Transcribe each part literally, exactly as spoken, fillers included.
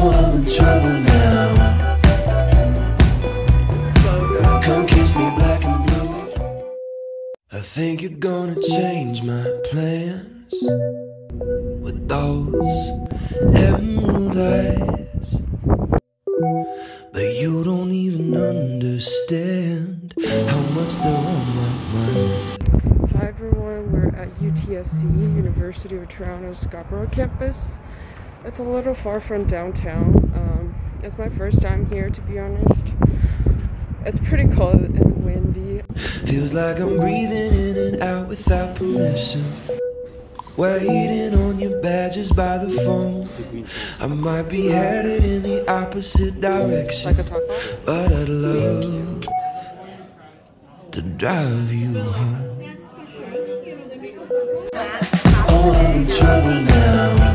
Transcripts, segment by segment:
Oh, I'm in trouble now. So good. Come kiss me black and blue. I think you're gonna change my plans with those emerald eyes, but you don't even understand how much they're on my mind. Hi everyone, we're at U T S C, University of Toronto Scarborough campus. It's a little far from downtown. Um, it's my first time here, to be honest. It's pretty cold and windy. Feels like I'm breathing in and out without permission. Waiting on your badges by the phone. I might be headed in the opposite direction, Like a taco? but I'd love to drive you home. Oh, I'm in trouble now.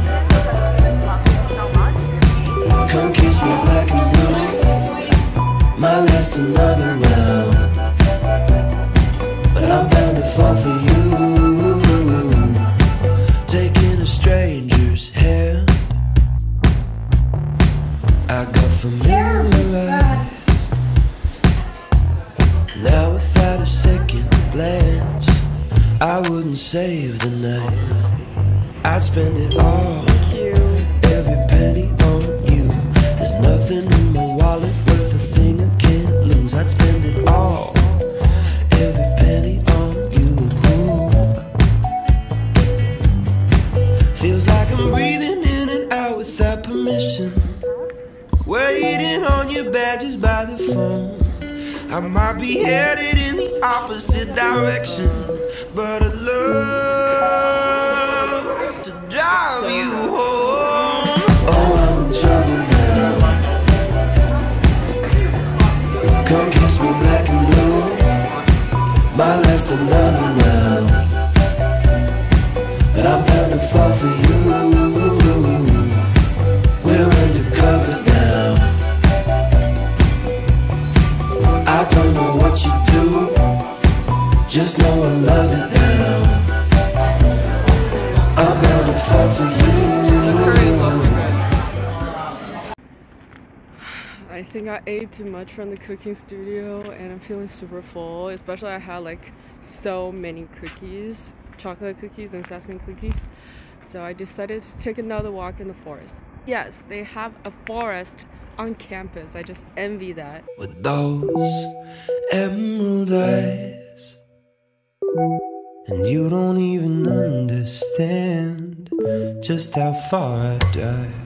Come kiss me black and blue. Might last another round, but I'm bound to fall for you. Taking a stranger's hand, I got familiarized. Now without a second glance, I wouldn't save the night. I'd spend it all, every penny on you. There's nothing in my wallet worth a thing I can't lose. I'd spend it all, every penny on you. Feels like I'm breathing in and out without permission. Waiting on your badges by the phone. I might be headed in the opposite direction, but I'd love to drive you home. Oh, I'm in trouble now. Come kiss me black and blue. Might last another round, but I'm bound to fall for you. We're undercover now. I don't know what you do, just know I love it now. I'm bound to fall for you. I think I ate too much from the cooking studio and I'm feeling super full, especially I had like so many cookies, chocolate cookies and sesame cookies. So I decided to take another walk in the forest. Yes, they have a forest on campus. I just envy that. With those emerald eyes, and you don't even understand just how far I dive.